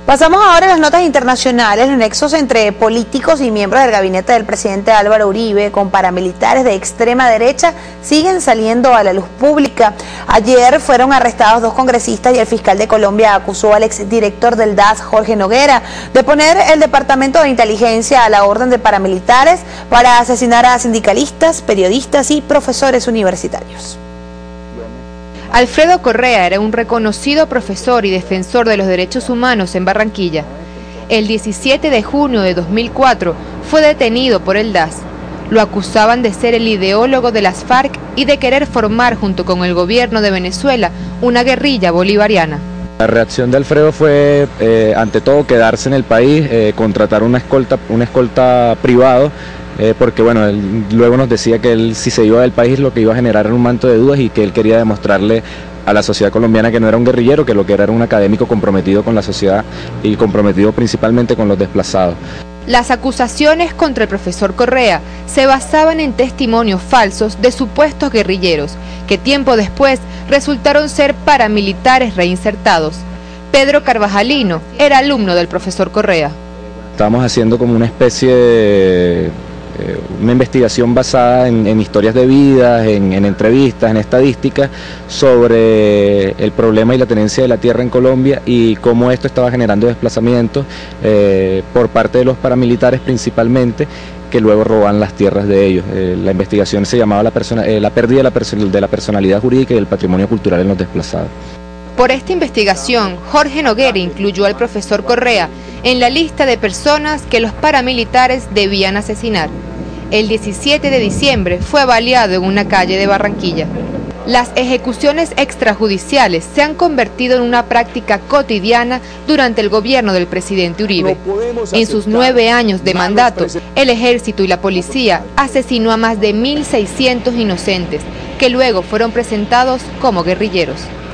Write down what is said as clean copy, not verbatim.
Pasamos ahora a las notas internacionales. Los nexos entre políticos y miembros del gabinete del presidente Álvaro Uribe con paramilitares de extrema derecha siguen saliendo a la luz pública. Ayer fueron arrestados 2 congresistas y el fiscal de Colombia acusó al exdirector del DAS, Jorge Noguera, de poner el Departamento de Inteligencia a la orden de paramilitares para asesinar a sindicalistas, periodistas y profesores universitarios. Alfredo Correa era un reconocido profesor y defensor de los derechos humanos en Barranquilla. El 17 de junio de 2004 fue detenido por el DAS. Lo acusaban de ser el ideólogo de las FARC y de querer formar junto con el gobierno de Venezuela una guerrilla bolivariana. La reacción de Alfredo fue, ante todo, quedarse en el país, contratar una escolta privado, porque bueno, él luego nos decía que él, si se iba del país, lo que iba a generar era un manto de dudas y que él quería demostrarle a la sociedad colombiana que no era un guerrillero, que lo que era un académico comprometido con la sociedad y comprometido principalmente con los desplazados. Las acusaciones contra el profesor Correa se basaban en testimonios falsos de supuestos guerrilleros, que tiempo después resultaron ser paramilitares reinsertados. Pedro Carvajalino era alumno del profesor Correa. Estábamos haciendo como una especie de una investigación basada en historias de vida, en entrevistas, en estadísticas sobre el problema y la tenencia de la tierra en Colombia y cómo esto estaba generando desplazamientos por parte de los paramilitares principalmente, que luego roban las tierras de ellos. La investigación se llamaba la pérdida de la personalidad jurídica y del patrimonio cultural en los desplazados. Por esta investigación, Jorge Noguera incluyó al profesor Correa en la lista de personas que los paramilitares debían asesinar. El 17 de diciembre fue baleado en una calle de Barranquilla. Las ejecuciones extrajudiciales se han convertido en una práctica cotidiana durante el gobierno del presidente Uribe. En sus 9 años de mandato, el ejército y la policía asesinó a más de 1.600 inocentes, que luego fueron presentados como guerrilleros.